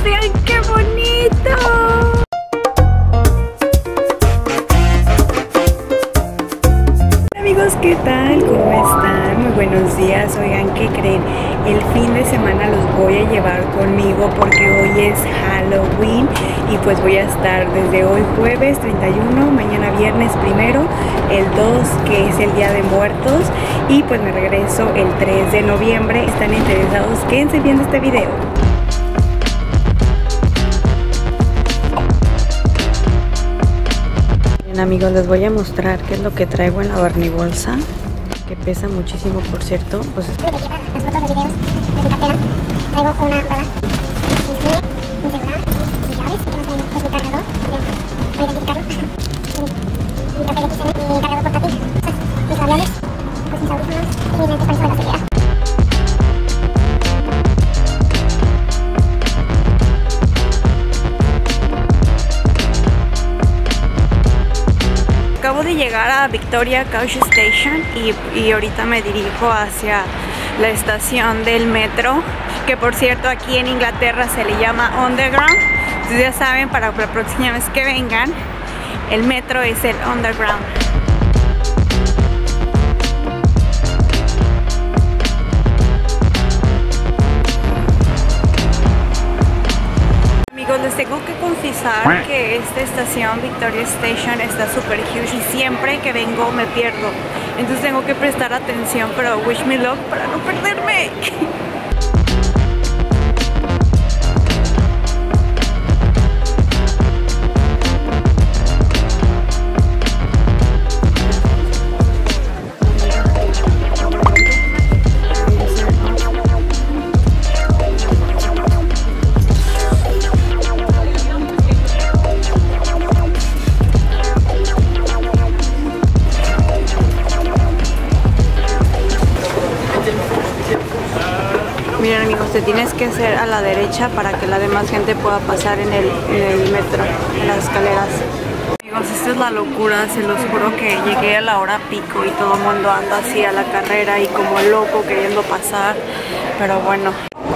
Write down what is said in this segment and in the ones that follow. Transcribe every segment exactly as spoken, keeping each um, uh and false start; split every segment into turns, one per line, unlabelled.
¡Vean qué bonito! Amigos, ¿qué tal? ¿Cómo están? Muy buenos días. Oigan, ¿qué creen? El fin de semana los voy a llevar conmigo porque hoy es Halloween y pues voy a estar desde hoy jueves treinta y uno, mañana viernes primero, el dos que es el Día de Muertos y pues me regreso el tres de noviembre. ¿Están interesados? Quédense viendo este video. Bien, amigos, les voy a mostrar qué es lo que traigo en la barnibolsa, que pesa muchísimo, por cierto. Pues
Lo que lleva las fotos, los videos, de mi cartera. Traigo una bala, mi cine, mi celular, mis llaves, que no traigo, pues mi cargador, voy a identificarlo. Mi papel X N, mi cargador portátil, mis labiales, pues mis audífonos y mi lente para eso de la seguridad.
Acabo de llegar a Victoria Couch Station y, y ahorita me dirijo hacia la estación del metro, que por cierto aquí en Inglaterra se le llama Underground. Entonces ya saben, para la próxima vez que vengan, el metro es el Underground. Les tengo que confesar que esta estación, Victoria Station, está super huge y siempre que vengo me pierdo. Entonces tengo que prestar atención, pero wish me luck para no perderme. Miren, amigos, te tienes que hacer a la derecha para que la demás gente pueda pasar en el, en el metro, en las escaleras. Amigos, esta es la locura, se los juro que llegué a la hora pico y todo el mundo anda así a la carrera y como loco queriendo pasar, pero bueno.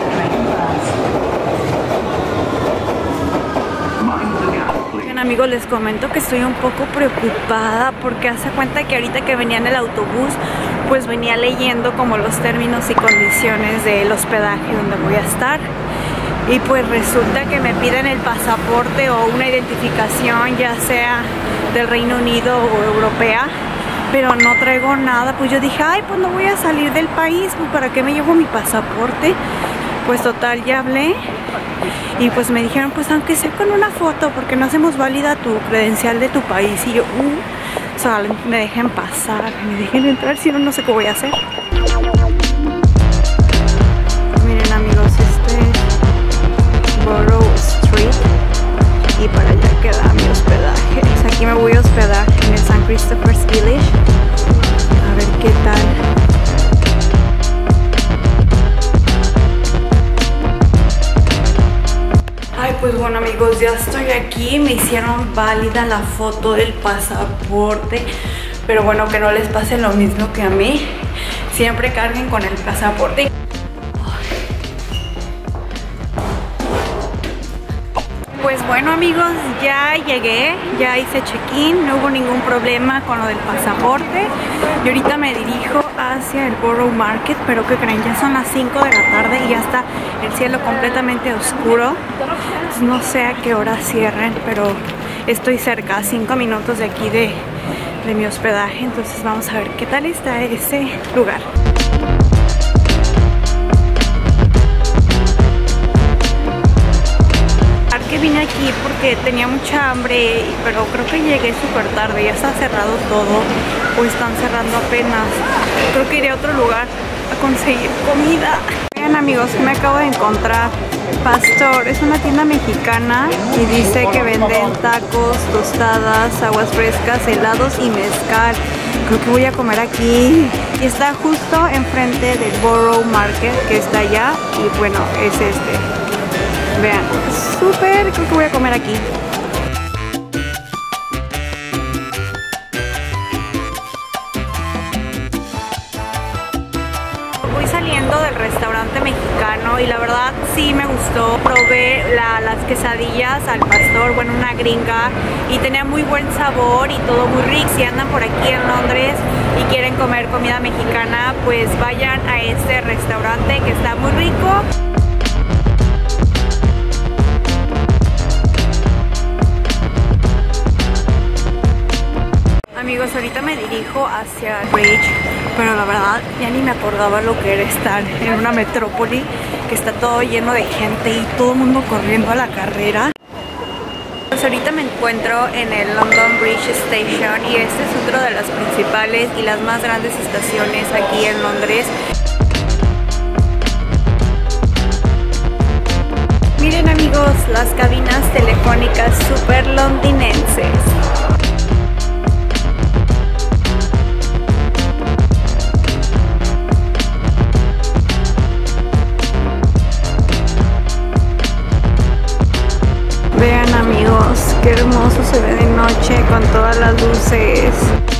Bien, amigos, les comento que estoy un poco preocupada porque hace cuenta que ahorita que venía en el autobús pues venía leyendo como los términos y condiciones del hospedaje donde voy a estar y pues resulta que me piden el pasaporte o una identificación, ya sea del Reino Unido o europea, pero no traigo nada. Pues yo dije, ay, pues no voy a salir del país, pues ¿para qué me llevo mi pasaporte? Pues total, ya hablé y pues me dijeron, pues aunque sea con una foto, porque no hacemos válida tu credencial de tu país. Y yo, uh, o sea, me dejen pasar, me dejen entrar, si no, no sé qué voy a hacer. Miren, amigos, este es Borough Street y para allá queda mi hospedaje. Pues aquí me voy a hospedar en el Saint Christopher's Village. A ver qué tal. Pues bueno, amigos, ya estoy aquí, me hicieron válida la foto del pasaporte, pero bueno, que no les pase lo mismo que a mí, siempre carguen con el pasaporte. Pues bueno, amigos, ya llegué, ya hice check-in, no hubo ningún problema con lo del pasaporte y ahorita me dirijo hacia el Borough Market, pero ¿qué creen? Ya son las cinco de la tarde y ya está el cielo completamente oscuro. No sé a qué hora cierren, pero estoy cerca, cinco minutos de aquí de, de mi hospedaje, entonces vamos a ver qué tal está ese lugar. Que vine aquí porque tenía mucha hambre, pero creo que llegué súper tarde, ya está cerrado todo o están cerrando apenas. Creo que iré a otro lugar a conseguir comida. Vean, amigos, que me acabo de encontrar. Pastor, es una tienda mexicana y dice que venden tacos, tostadas, aguas frescas, helados y mezcal. Creo que voy a comer aquí. Y está justo enfrente del Borough Market, que está allá, y bueno, es este. Vean, súper, creo que voy a comer aquí. Voy saliendo del restaurante mexicano mexicano y la verdad sí me gustó. Probé la, las quesadillas al pastor, bueno, una gringa, y tenía muy buen sabor y todo muy rico. Si andan por aquí en Londres y quieren comer comida mexicana, pues vayan a este restaurante que está muy rico. Amigos, ahorita me dirijo hacia Bridge, pero la verdad ya ni me acordaba lo que era estar en una metrópoli que está todo lleno de gente y todo el mundo corriendo a la carrera. Pues ahorita me encuentro en el London Bridge Station y este es otro de las principales y las más grandes estaciones aquí en Londres. Miren amigos, las cabinas telefónicas super londinenses. Vean amigos, qué hermoso se ve de noche con todas las luces.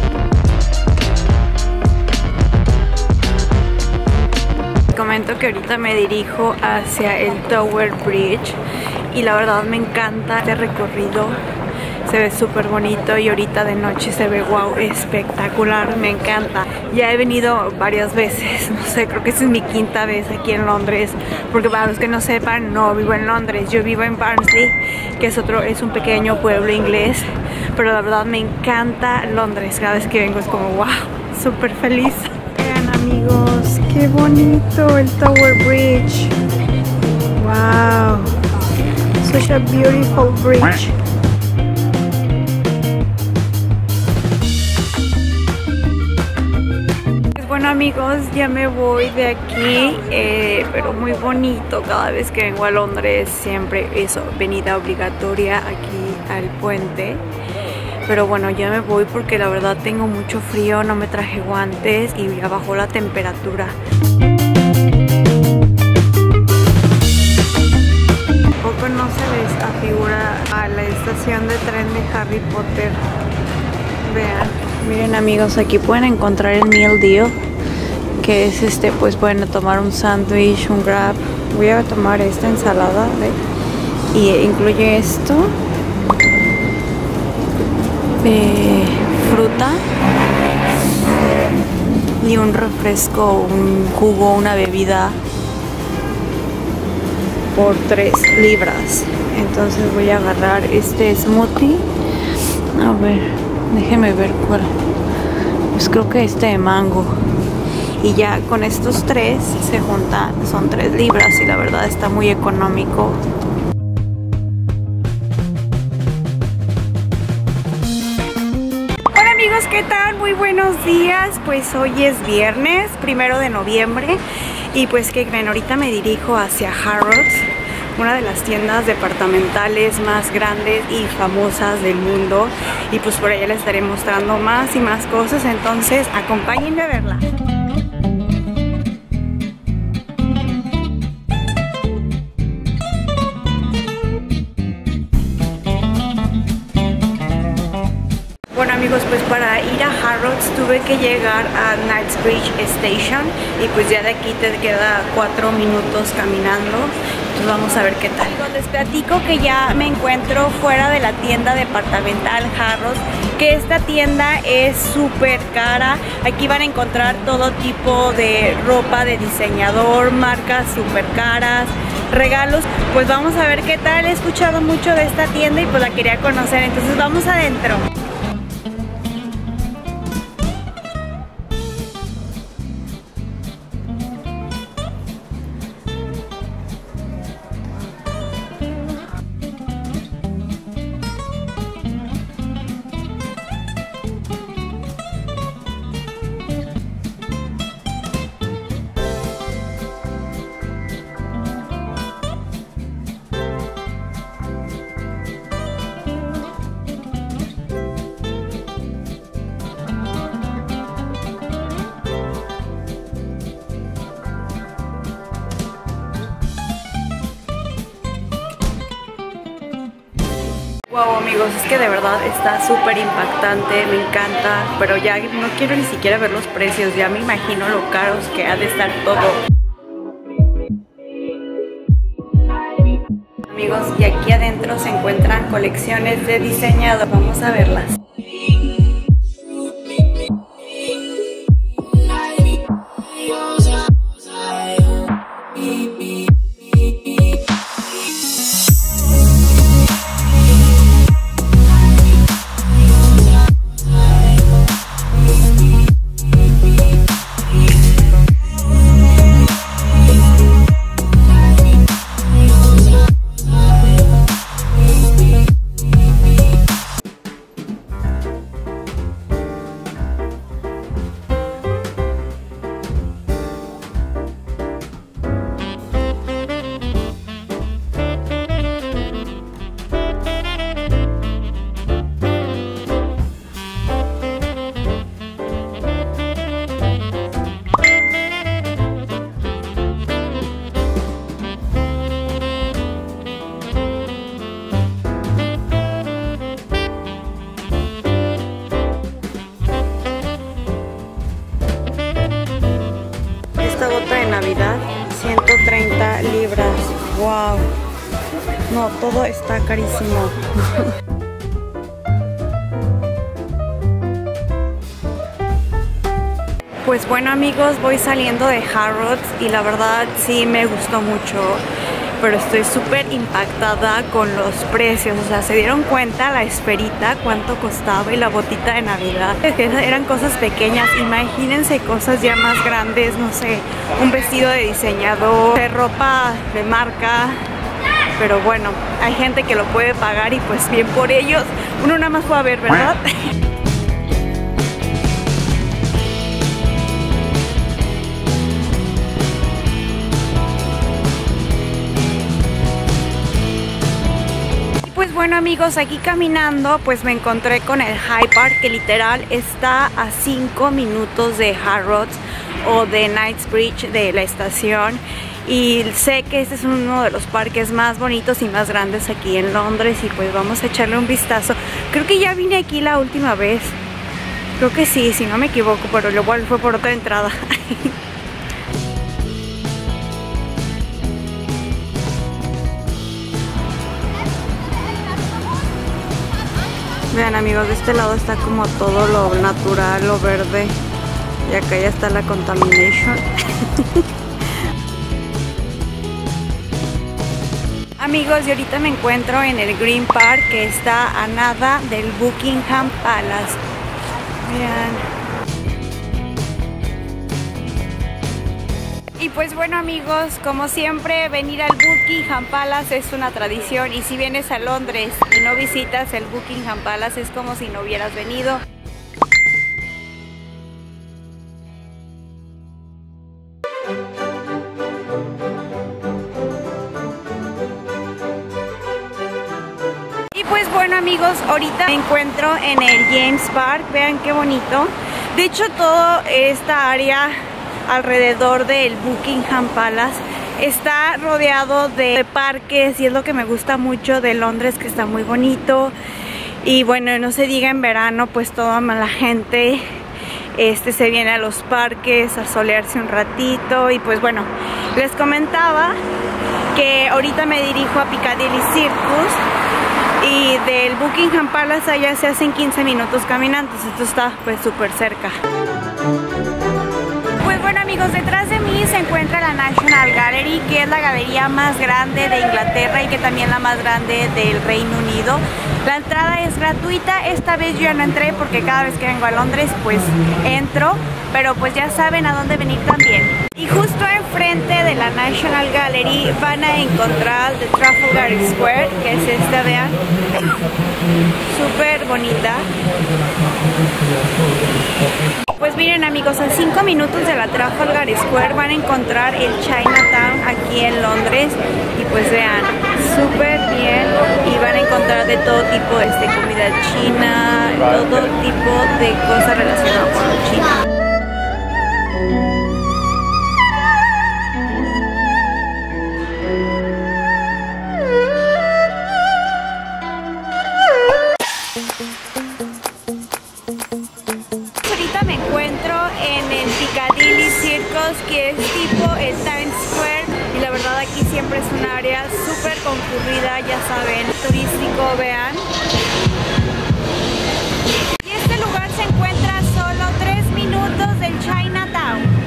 Comento que ahorita me dirijo hacia el Tower Bridge y la verdad me encanta este recorrido. Se ve súper bonito y ahorita de noche se ve wow, espectacular, me encanta. Ya he venido varias veces, no sé, creo que esta es mi quinta vez aquí en Londres, porque para los que no sepan, no vivo en Londres, yo vivo en Barnsley, que es otro, es un pequeño pueblo inglés, pero la verdad me encanta Londres, cada vez que vengo es como wow, súper feliz. Vean amigos, qué bonito el Tower Bridge, wow, such a beautiful bridge. Bueno amigos, ya me voy de aquí, eh, pero muy bonito. Cada vez que vengo a Londres siempre eso, venida obligatoria aquí al puente. Pero bueno, ya me voy porque la verdad tengo mucho frío, no me traje guantes y ya bajó la temperatura. Poco no se les afigura a la estación de tren de Harry Potter. Vean, miren amigos, aquí pueden encontrar el meal deal, que es este, pues pueden tomar un sándwich, un grab. Voy a tomar esta ensalada, ¿ve? Y incluye esto de fruta y un refresco, un jugo, una bebida por tres libras. Entonces voy a agarrar este smoothie. A ver, déjenme ver cuál. Pues creo que este de mango. Y ya con estos tres se juntan, son tres libras y la verdad está muy económico. Hola amigos, ¿qué tal? Muy buenos días. Pues hoy es viernes, primero de noviembre. Y pues que ven, ahorita me dirijo hacia Harrods, una de las tiendas departamentales más grandes y famosas del mundo, y pues por allá les estaré mostrando más y más cosas, entonces acompáñenme a verla. Bueno amigos, pues para ir a Harrods tuve que llegar a Knightsbridge Station y pues ya de aquí te queda cuatro minutos caminando. Entonces vamos a ver qué tal. Les platico que ya me encuentro fuera de la tienda departamental Harrods, que esta tienda es súper cara. Aquí van a encontrar todo tipo de ropa de diseñador, marcas súper caras, regalos. Pues vamos a ver qué tal. He escuchado mucho de esta tienda y pues la quería conocer, entonces vamos adentro. Wow amigos, es que de verdad está súper impactante, me encanta, pero ya no quiero ni siquiera ver los precios, ya me imagino lo caros que ha de estar todo. Amigos, y aquí adentro se encuentran colecciones de diseñador. Vamos a verlas. De Navidad, ciento treinta libras. Wow, no, todo está carísimo. Pues bueno, amigos, voy saliendo de Harrods y la verdad sí me gustó mucho, pero estoy súper impactada con los precios. O sea, se dieron cuenta la esferita cuánto costaba y la botita de Navidad. Eran cosas pequeñas, imagínense cosas ya más grandes, no sé, un vestido de diseñador, de ropa de marca. Pero bueno, hay gente que lo puede pagar y pues bien por ellos. Uno nada más fue a ver, ¿verdad? Pues bueno, amigos, aquí caminando pues me encontré con el Hyde Park, que literal está a cinco minutos de Harrods o de Knightsbridge, de la estación. Y sé que este es uno de los parques más bonitos y más grandes aquí en Londres y pues vamos a echarle un vistazo. Creo que ya vine aquí la última vez, creo que sí, si no me equivoco, pero lo cual fue por otra entrada. Vean, amigos, de este lado está como todo lo natural, lo verde, y acá ya está la contamination. Amigos, y ahorita me encuentro en el Green Park, que está a nada del Buckingham Palace. Vean. Y pues bueno, amigos, como siempre, venir al Buckingham Palace es una tradición, y si vienes a Londres y no visitas el Buckingham Palace es como si no hubieras venido. Y pues bueno, amigos, ahorita me encuentro en el James Park. Vean qué bonito. De hecho, toda esta área alrededor del Buckingham Palace está rodeado de parques, y es lo que me gusta mucho de Londres, que está muy bonito. Y bueno, no se diga en verano, pues toda la gente este, se viene a los parques a solearse un ratito. Y pues bueno, les comentaba que ahorita me dirijo a Piccadilly Circus, y del Buckingham Palace allá se hacen quince minutos caminando, esto está pues súper cerca. Pues bueno, amigos, detrás de mí se encuentra la National Gallery, que es la galería más grande de Inglaterra y que también la más grande del Reino Unido. La entrada es gratuita. Esta vez yo ya no entré porque cada vez que vengo a Londres pues entro, pero pues ya saben a dónde venir también. Y justo enfrente de la National Gallery van a encontrar The Trafalgar Square, que es esta, vean, súper bonita. Pues miren, amigos, a cinco minutos de la Trafalgar Square van a encontrar el Chinatown aquí en Londres. Y pues vean, súper bien, y van a encontrar de todo tipo de este, comida china, todo tipo de cosas relacionadas con lo chino. Ahorita me encuentro en el Piccadilly Circus, que es tipo el Times Square, y la verdad aquí siempre es una área súper concurrida, ya saben, turístico, vean. Y este lugar se encuentra a solo tres minutos del Chinatown.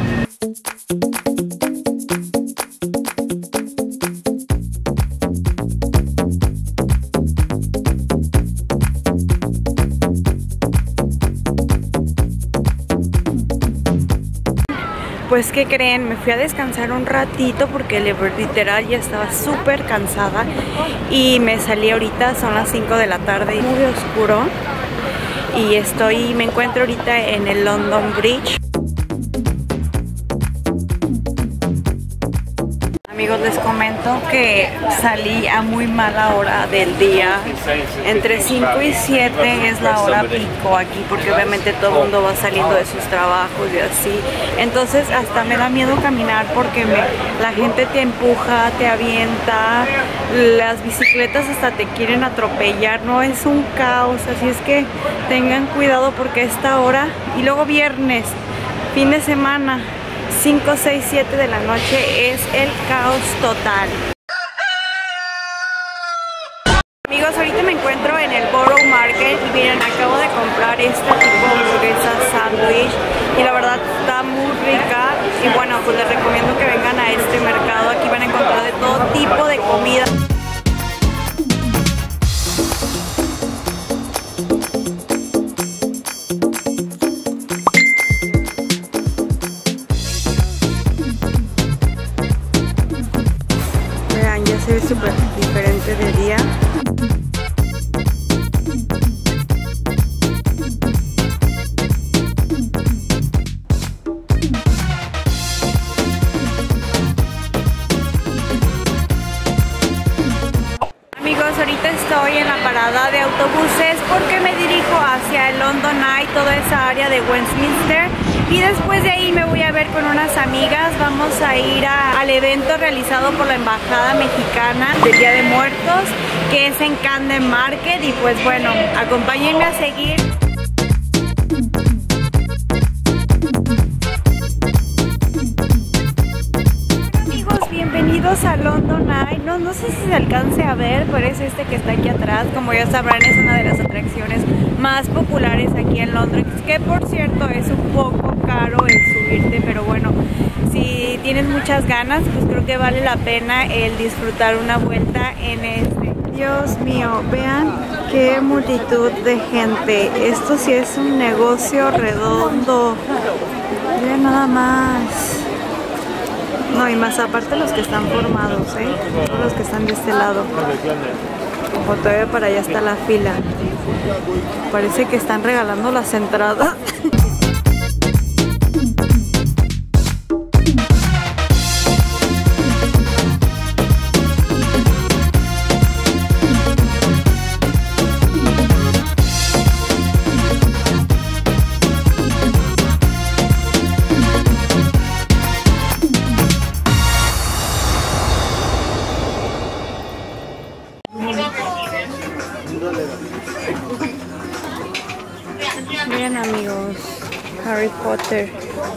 Pues, ¿qué creen? Me fui a descansar un ratito porque literal ya estaba súper cansada y me salí ahorita, son las cinco de la tarde, muy oscuro, y estoy, me encuentro ahorita en el London Bridge. Amigos, les comento que salí a muy mala hora del día. Entre cinco y siete es la hora pico aquí, porque obviamente todo el mundo va saliendo de sus trabajos y así. Entonces hasta me da miedo caminar porque me, la gente te empuja, te avienta, las bicicletas hasta te quieren atropellar, no, es un caos. Así es que tengan cuidado porque a esta hora, y luego viernes, fin de semana, cinco, seis, siete de la noche, es el caos total. Amigos, ahorita me encuentro en el Borough Market y miren, acabo de comprar este tipo de hamburguesa sándwich y la verdad está muy rica. Y bueno, pues les recomiendo que vengan a este mercado. Aquí van a encontrar de todo tipo de comida. Se ve súper diferente de día. Amigos, ahorita estoy en la parada de autobuses porque me dirijo hacia el London Eye, toda esa área de Westminster. Y después de ahí me voy a ver con unas amigas. Vamos a ir a, al evento realizado por la Embajada Mexicana del Día de Muertos, que es en Camden Market. Y pues bueno, acompáñenme a seguir. Amigos, bienvenidos a London Eye. No, no sé si se alcance a ver, pero es este que está aquí atrás. Como ya sabrán, es una de las atracciones más populares aquí en Londres, que por cierto es un poco caro el subirte, pero bueno, si tienes muchas ganas, pues creo que vale la pena el disfrutar una vuelta en este. Dios mío, vean qué multitud de gente. Esto sí es un negocio redondo. Vean nada más. No, y más aparte los que están formados, ¿eh? Todos los que están de este lado. Como todavía para allá está la fila. Parece que están regalando las entradas. Miren amigos, Harry Potter.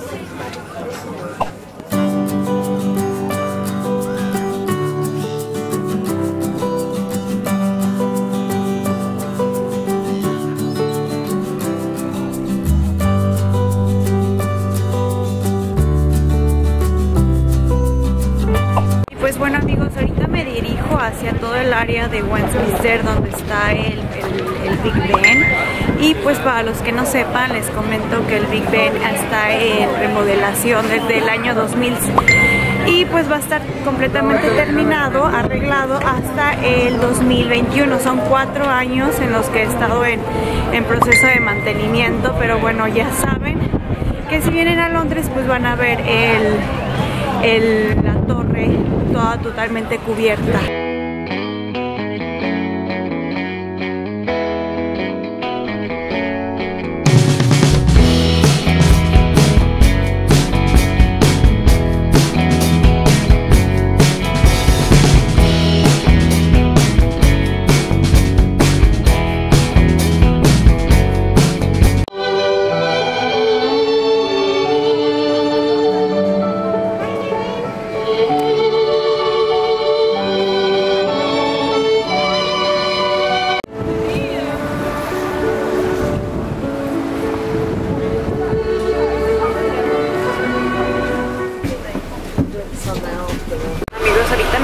Y pues bueno amigos, ahorita me dirijo hacia todo el área de Westminster donde está el, el, el Big Ben. Y pues para los que no sepan, les comento que el Big Ben está en remodelación desde el año dos mil y pues va a estar completamente terminado, arreglado hasta el dos mil veintiuno. Son cuatro años en los que he estado en, en proceso de mantenimiento, pero bueno, ya saben que si vienen a Londres pues van a ver el, el, la torre toda totalmente cubierta.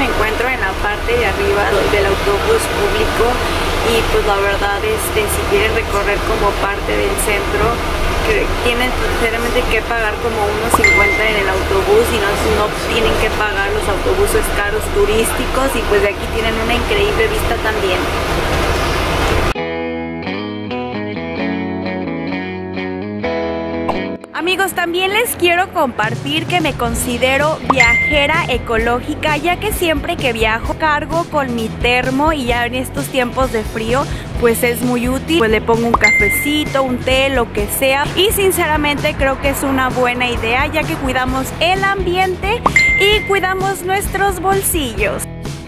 me encuentro en la parte de arriba del autobús público y pues la verdad este, si quieren recorrer como parte del centro que tienen sinceramente que pagar como unos cincuenta en el autobús y no, no tienen que pagar los autobuses caros turísticos y pues de aquí tienen una increíble vista también. Amigos, también les quiero compartir que me considero viajera ecológica, ya que siempre que viajo cargo con mi termo y ya en estos tiempos de frío pues es muy útil, pues le pongo un cafecito, un té, lo que sea y sinceramente creo que es una buena idea ya que cuidamos el ambiente y cuidamos nuestros bolsillos.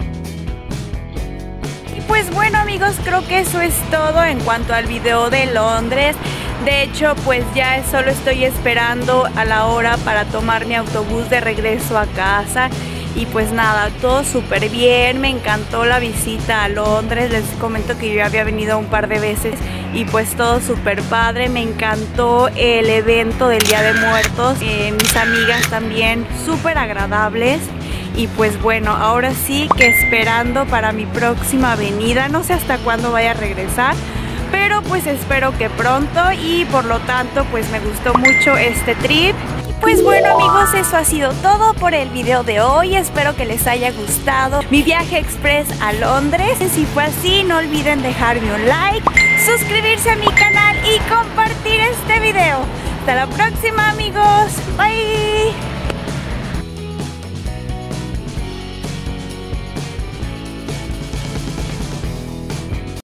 Y pues bueno amigos, creo que eso es todo en cuanto al video de Londres. De hecho, pues ya solo estoy esperando a la hora para tomar mi autobús de regreso a casa. Y pues nada, todo súper bien, me encantó la visita a Londres. Les comento que yo ya había venido un par de veces y pues todo súper padre. Me encantó el evento del Día de Muertos, eh, mis amigas también súper agradables. Y pues bueno, ahora sí que esperando para mi próxima venida, no sé hasta cuándo vaya a regresar, pero pues espero que pronto y por lo tanto pues me gustó mucho este trip. Pues bueno amigos, eso ha sido todo por el video de hoy, espero que les haya gustado mi viaje express a Londres. Si fue así, no olviden dejarme un like, suscribirse a mi canal y compartir este video. Hasta la próxima amigos, bye.